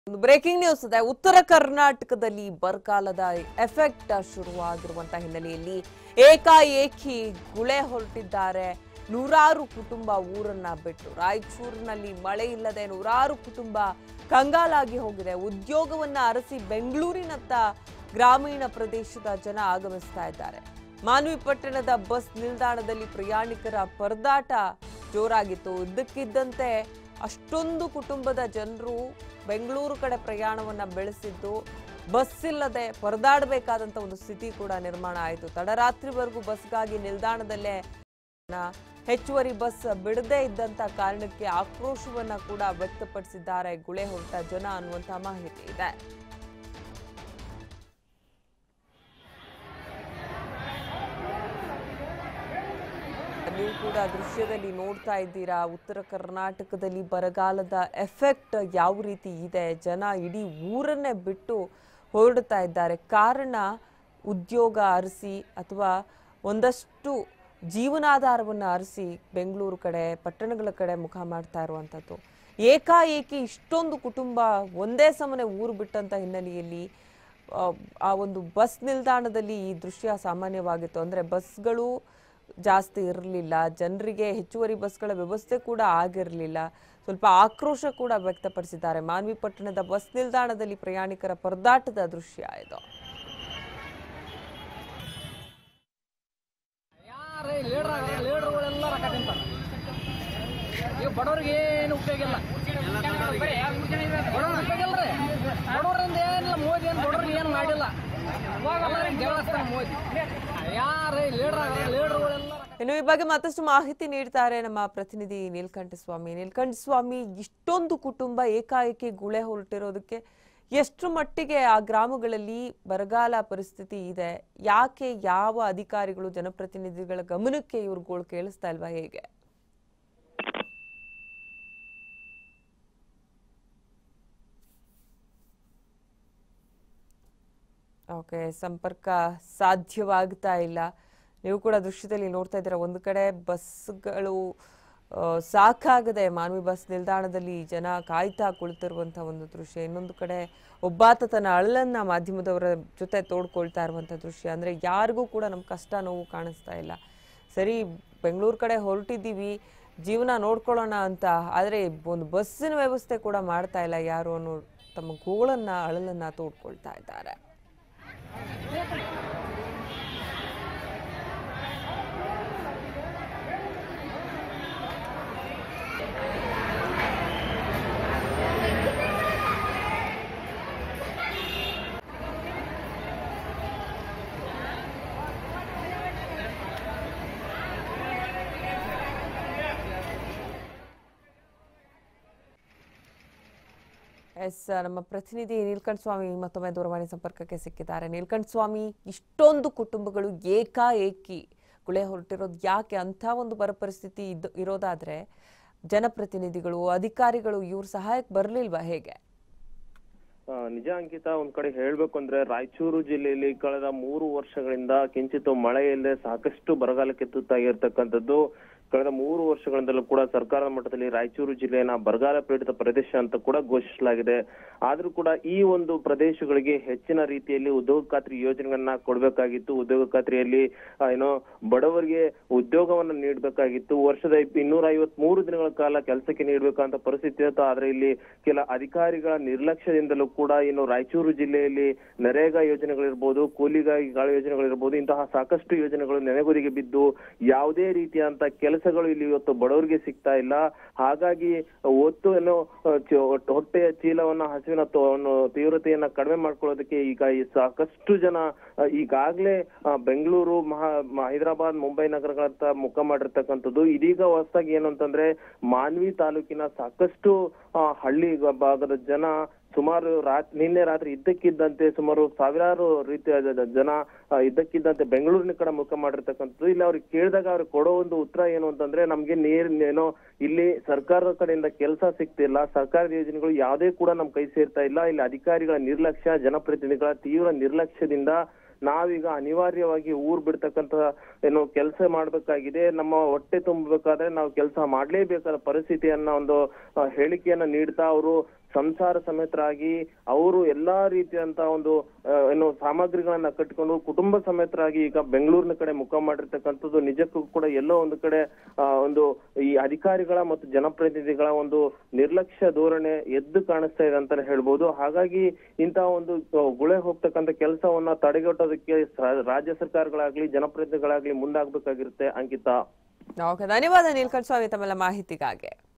Breaking news ಇದೆ. ಉತ್ತರ ಕರ್ನಾಟಕದಲ್ಲಿ ಬರಗಾಲದ ಎಫೆಕ್ಟ್ ಶುರುವಾಗಿರುವಂತಹ ಹಿನ್ನೆಲೆಯಲ್ಲಿ ಏಕಾಏಕಿ ಗುಳೆ ಹೊರಟಿದ್ದಾರೆ. ನೂರಾರು ಕುಟುಂಬ ಊರನ್ನ ಬಿಟ್ಟು ರಾಯಚೂರಿನಲ್ಲಿ ಮಳೆ ಇಲ್ಲದೆ ನೂರಾರು ಕುಟುಂಬ ಕಂಗಾಲಾಗಿ ಹೋಗಿದೆ. ಉದ್ಯೋಗವನ್ನ ಅರಸಿ ಬೆಂಗಳೂರಿನತ್ತ ಗ್ರಾಮೀಣ ಪ್ರದೇಶದ ಜನ ಆಗಮಿಸ್ತಾ ಇದ್ದಾರೆ. ಮಾನ್ವಿ ಪಟ್ಟಣದ ಬಸ್ ನಿಲ್ದಾಣದಲ್ಲಿ ಪ್ರಯಾಣಿಕರ ಪರದಾಟ ಜೋರಾಗಿತ್ತು. ಇದ್ದಕ್ಕಿದ್ದಂತೆ ಅಷ್ಟೊಂದು ಕುಟುಂಬದ ಜನರು ಬೆಂಗಳೂರು ಕಡೆ ಪ್ರಯಾಣವನ್ನ ಬೆಳೆಸಿದ್ದು ಬಸ್ ಇಲ್ಲದೆ ಪರದಾಡಬೇಕಾದಂತ ಒಂದು ಸ್ಥಿತಿ ಕೂಡ ನಿರ್ಮಾಣ ಆಯಿತು. ತಡರಾತ್ರಿವರೆಗೂ ಬಸ್ಗಾಗಿ ನಿಲ್ದಾಣದಲ್ಲೇ ಹೆಚ್ಚುವರಿ ಬಸ್ ಬಿಡದೇ ಇದ್ದಂತ ಕಾರಣಕ್ಕೆ ಆಕ್ರೋಶವನ್ನ ಕೂಡ ವ್ಯಕ್ತಪಡಿಸಿದ್ದಾರೆ ಗುಳೆ ಹೊರಟ ಜನ ಅನ್ನುವಂತ ಮಾಹಿತಿ ಇದೆ. ನೀವು ಕೂಡ ದೃಶ್ಯದಲ್ಲಿ ನೋಡ್ತಾ ಇದ್ದೀರಾ, ಉತ್ತರ ಕರ್ನಾಟಕದಲ್ಲಿ ಬರಗಾಲದ ಎಫೆಕ್ಟ್ ಯಾವ ರೀತಿ ಇದೆ. ಜನ ಇಡೀ ಊರನ್ನೇ ಬಿಟ್ಟು ಹೊರಡ್ತಾ ಇದ್ದಾರೆ. ಕಾರಣ ಉದ್ಯೋಗ ಅರಸಿ ಅಥವಾ ಒಂದಷ್ಟು ಜೀವನಾಧಾರವನ್ನು ಅರಸಿ ಬೆಂಗಳೂರು ಕಡೆ ಪಟ್ಟಣಗಳ ಕಡೆ ಮುಖ ಮಾಡ್ತಾ ಇರುವಂಥದ್ದು. ಏಕಾಏಕಿ ಇಷ್ಟೊಂದು ಕುಟುಂಬ ಒಂದೇ ಸಮನೆ ಊರು ಬಿಟ್ಟಂತ ಹಿನ್ನೆಲೆಯಲ್ಲಿ ಆ ಒಂದು ಬಸ್ ನಿಲ್ದಾಣದಲ್ಲಿ ಈ ದೃಶ್ಯ ಸಾಮಾನ್ಯವಾಗಿತ್ತು. ಅಂದರೆ ಬಸ್ಗಳು ಜಾಸ್ತಿ ಇರಲಿಲ್ಲ, ಜನರಿಗೆ ಹೆಚ್ಚುವರಿ ಬಸ್ಗಳ ವ್ಯವಸ್ಥೆ ಕೂಡ ಆಗಿರಲಿಲ್ಲ. ಸ್ವಲ್ಪ ಆಕ್ರೋಶ ಕೂಡ ವ್ಯಕ್ತಪಡಿಸಿದ್ದಾರೆ. ಮಾನ್ವಿ ಪಟ್ಟಣದ ಬಸ್ ನಿಲ್ದಾಣದಲ್ಲಿ ಪ್ರಯಾಣಿಕರ ಪರದಾಟದ ದೃಶ್ಯ ಇದು. ಬಡವರಿಗೆ ಏನು ಉಪಯೋಗ ಇಲ್ಲ. ಬಡವರಿಂದ ಏನಿಲ್ಲ. ಮೋದಿ ಏನು ಬಡವ್ರಿಗೆ ಏನು ಮಾಡಿಲ್ಲ. ಇನ್ನು ಈ ಬಗ್ಗೆ ಮತ್ತಷ್ಟು ಮಾಹಿತಿ ನೀಡ್ತಾರೆ ನಮ್ಮ ಪ್ರತಿನಿಧಿ ನೀಲಕಂಠ ಸ್ವಾಮಿ. ನೀಲಕಂಠ ಸ್ವಾಮಿ, ಇಷ್ಟೊಂದು ಕುಟುಂಬ ಏಕಾಏಕಿ ಗುಳೆ ಹೊರಟಿರೋದಕ್ಕೆ ಎಷ್ಟು ಮಟ್ಟಿಗೆ ಆ ಗ್ರಾಮಗಳಲ್ಲಿ ಬರಗಾಲ ಪರಿಸ್ಥಿತಿ ಇದೆ? ಯಾಕೆ ಯಾವ ಅಧಿಕಾರಿಗಳು ಜನಪ್ರತಿನಿಧಿಗಳ ಗಮನಕ್ಕೆ ಇವ್ರುಗಳು ಕೇಳಿಸ್ತಾ ಇಲ್ವಾ? ಹೇಗೆ? ಓಕೆ, ಸಂಪರ್ಕ ಸಾಧ್ಯವಾಗ್ತಾ ಇಲ್ಲ. ನೀವು ಕೂಡ ದೃಶ್ಯದಲ್ಲಿ ನೋಡ್ತಾ ಇದ್ದೀರಾ, ಒಂದು ಕಡೆ ಬಸ್ಗಳು ಸಾಕಾಗದೆ ಮಾನ್ವಿ ಬಸ್ ನಿಲ್ದಾಣದಲ್ಲಿ ಜನ ಕಾಯ್ತಾ ಕುಳಿತಿರುವಂಥ ಒಂದು ದೃಶ್ಯ, ಇನ್ನೊಂದು ಕಡೆ ಒಬ್ಬಾತ ತನ್ನ ಅಳಲನ್ನ ಮಾಧ್ಯಮದವರ ಜೊತೆ ತೋಡ್ಕೊಳ್ತಾ ಇರುವಂಥ ದೃಶ್ಯ. ಅಂದರೆ ಯಾರಿಗೂ ಕೂಡ ನಮ್ಮ ಕಷ್ಟ ನೋವು ಕಾಣಿಸ್ತಾ ಇಲ್ಲ. ಸರಿ, ಬೆಂಗಳೂರು ಕಡೆ ಹೊರಟಿದ್ದೀವಿ, ಜೀವನ ನೋಡ್ಕೊಳ್ಳೋಣ ಅಂತ, ಆದರೆ ಒಂದು ಬಸ್ಸಿನ ವ್ಯವಸ್ಥೆ ಕೂಡ ಮಾಡ್ತಾ ಇಲ್ಲ ಯಾರು ಅನ್ನೋ ತಮ್ಮ ಗೋಳನ್ನ ಅಳಲನ್ನ ತೋಡ್ಕೊಳ್ತಾ ಇದ್ದಾರೆ. ನಮ್ಮ ಪ್ರತಿನಿಧಿ ನೀಲಕಂಠ ಸ್ವಾಮಿ ಮತ್ತೊಮ್ಮೆ ದೂರವಾಣಿ ಸಂಪರ್ಕಕ್ಕೆ ಸಿಕ್ಕಿದ್ದಾರೆ. ನೀಲಕಂಠ ಸ್ವಾಮಿ, ಇಷ್ಟೊಂದು ಕುಟುಂಬಗಳು ಏಕಾಏಕಿ ಗುಳೆ ಹೊರಟಿರೋದು ಯಾಕೆ? ಅಂಥ ಒಂದು ಬರ ಪರಿಸ್ಥಿತಿ ಇರೋದಾದ್ರೆ ಜನಪ್ರತಿನಿಧಿಗಳು, ಅಧಿಕಾರಿಗಳು ಇವ್ರ ಸಹಾಯಕ್ಕೆ ಬರಲಿಲ್ವಾ? ಹೇಗೆ? ನಿಜ ಅಂಕಿತ, ಒಂದ್ ಕಡೆ ಹೇಳ್ಬೇಕು ಅಂದ್ರೆ ರಾಯಚೂರು ಜಿಲ್ಲೆಯಲ್ಲಿ ಕಳೆದ 3 ವರ್ಷಗಳಿಂದ ಕಿಂಚಿತ್ ಮಳೆಯಲ್ಲೇ ಸಾಕಷ್ಟು ಬರಗಾಲಕ್ಕೆ ತುತ್ತಾಗಿರ್ತಕ್ಕಂಥದ್ದು. ಕಳೆದ 3 ವರ್ಷಗಳಿಂದಲೂ ಕೂಡ ಸರ್ಕಾರದ ಮಟ್ಟದಲ್ಲಿ ರಾಯಚೂರು ಜಿಲ್ಲೆಯನ್ನ ಬರಗಾಲ ಪೀಡಿತ ಪ್ರದೇಶ ಅಂತ ಕೂಡ ಘೋಷಿಸಲಾಗಿದೆ. ಆದ್ರೂ ಕೂಡ ಈ ಒಂದು ಪ್ರದೇಶಗಳಿಗೆ ಹೆಚ್ಚಿನ ರೀತಿಯಲ್ಲಿ ಉದ್ಯೋಗ ಖಾತ್ರಿ ಯೋಜನೆಗಳನ್ನ ಕೊಡ್ಬೇಕಾಗಿತ್ತು. ಉದ್ಯೋಗ ಖಾತ್ರಿಯಲ್ಲಿ ಬಡವರಿಗೆ ಉದ್ಯೋಗವನ್ನ ನೀಡಬೇಕಾಗಿತ್ತು. ವರ್ಷದ 253 ದಿನಗಳ ಕಾಲ ಕೆಲಸಕ್ಕೆ ನೀಡಬೇಕಂತ ಪರಿಸ್ಥಿತಿ ಇತ್ತು. ಆದ್ರೆ ಇಲ್ಲಿ ಕೆಲ ಅಧಿಕಾರಿಗಳ ನಿರ್ಲಕ್ಷ್ಯದಿಂದಲೂ ಕೂಡ ರಾಯಚೂರು ಜಿಲ್ಲೆಯಲ್ಲಿ ನರೇಗಾ ಯೋಜನೆಗಳಿರ್ಬೋದು, ಕೂಲಿಗಾಗಿ ಗಾಳಿ ಯೋಜನೆಗಳಿರ್ಬೋದು, ಇಂತಹ ಸಾಕಷ್ಟು ಯೋಜನೆಗಳು ನೆನೆಗುದಿಗೆ ಬಿದ್ದು ಯಾವುದೇ ರೀತಿಯಂತ ಕೆಲಸಗಳು ಇಲ್ಲಿ ಇವತ್ತು ಬಡವರಿಗೆ ಸಿಗ್ತಾ ಇಲ್ಲ. ಹಾಗಾಗಿ ಒತ್ತು ಹೊಟ್ಟೆಯ ಚೀಲವನ್ನ, ಹಸಿವಿನ ತೀವ್ರತೆಯನ್ನ ಕಡಿಮೆ ಮಾಡ್ಕೊಳ್ಳೋದಕ್ಕೆ ಈಗ ಸಾಕಷ್ಟು ಜನ ಈಗಾಗ್ಲೇ ಬೆಂಗಳೂರು, ಹೈದರಾಬಾದ್, ಮುಂಬೈ ನಗರಗಳತ್ತ ಮುಖ ಮಾಡಿರ್ತಕ್ಕಂಥದ್ದು. ಇದೀಗ ಹೊಸದಾಗಿ ಏನು ಅಂತಂದ್ರೆ ಮಾನ್ವಿ ತಾಲೂಕಿನ ಸಾಕಷ್ಟು ಹಳ್ಳಿ ಭಾಗದ ಜನ ಸುಮಾರು ನಿನ್ನೆ ರಾತ್ರಿ ಇದ್ದಕ್ಕಿದ್ದಂತೆ ಸುಮಾರು ಸಾವಿರಾರು ರೀತಿಯ ಜನ ಇದ್ದಕ್ಕಿದ್ದಂತೆ ಬೆಂಗಳೂರಿನ ಕಡೆ ಮುಖ ಮಾಡಿರ್ತಕ್ಕಂಥದ್ದು. ಇಲ್ಲಿ ಅವ್ರಿಗೆ ಕೇಳಿದಾಗ ಅವ್ರಿಗೆ ಕೊಡೋ ಒಂದು ಉತ್ತರ ಏನು ಅಂತಂದ್ರೆ, ನಮ್ಗೆ ಏನೋ ಇಲ್ಲಿ ಸರ್ಕಾರದ ಕಡೆಯಿಂದ ಕೆಲಸ ಸಿಗ್ತಿಲ್ಲ, ಸರ್ಕಾರದ ಯೋಜನೆಗಳು ಯಾವುದೇ ಕೂಡ ನಮ್ ಕೈ ಸೇರ್ತಾ ಇಲ್ಲ. ಇಲ್ಲಿ ಅಧಿಕಾರಿಗಳ ನಿರ್ಲಕ್ಷ್ಯ, ಜನಪ್ರತಿನಿಧಿಗಳ ತೀವ್ರ ನಿರ್ಲಕ್ಷ್ಯದಿಂದ ನಾವೀಗ ಅನಿವಾರ್ಯವಾಗಿ ಊರ್ ಬಿಡ್ತಕ್ಕಂತ ಕೆಲಸ ಮಾಡ್ಬೇಕಾಗಿದೆ. ನಮ್ಮ ಹೊಟ್ಟೆ ತುಂಬಬೇಕಾದ್ರೆ ನಾವು ಕೆಲಸ ಮಾಡ್ಲೇಬೇಕಾದ ಪರಿಸ್ಥಿತಿಯನ್ನ ಒಂದು ಹೇಳಿಕೆಯನ್ನ ನೀಡ್ತಾ ಅವರು ಸಂಸಾರ ಸಮೇತರಾಗಿ ಅವರು ಎಲ್ಲಾ ರೀತಿಯಂತ ಒಂದು ಏನು ಸಾಮಗ್ರಿಗಳನ್ನ ಕಟ್ಟಿಕೊಂಡು ಕುಟುಂಬ ಸಮೇತರಾಗಿ ಈಗ ಬೆಂಗಳೂರಿನ ಕಡೆ ಮುಖ ಮಾಡಿರ್ತಕ್ಕಂಥದ್ದು ನಿಜಕ್ಕೂ ಕೂಡ ಎಲ್ಲೋ ಒಂದು ಕಡೆ ಒಂದು ಈ ಅಧಿಕಾರಿಗಳ ಮತ್ತು ಜನಪ್ರತಿನಿಧಿಗಳ ಒಂದು ನಿರ್ಲಕ್ಷ್ಯ ಧೋರಣೆ ಎದ್ದು ಕಾಣಿಸ್ತಾ ಇದೆ ಅಂತಾನೆ ಹೇಳ್ಬೋದು. ಹಾಗಾಗಿ ಇಂತಹ ಒಂದು ಗುಳೆ ಹೋಗ್ತಕ್ಕಂಥ ಕೆಲಸವನ್ನ ತಡೆಗಟ್ಟೋದಕ್ಕೆ ರಾಜ್ಯ ಸರ್ಕಾರಗಳಾಗ್ಲಿ ಜನಪ್ರತಿನಿಧಿಗಳಾಗ್ಲಿ ಮುಂದಾಗಬೇಕಾಗಿರುತ್ತೆ. ಅಂಕಿತಾ, ಓಕೆ, ಧನ್ಯವಾದ ನೀಲ್ಕಂಠ ಸ್ವಾಮಿ ತಮ್ಮೆಲ್ಲ ಮಾಹಿತಿಗಾಗಿ.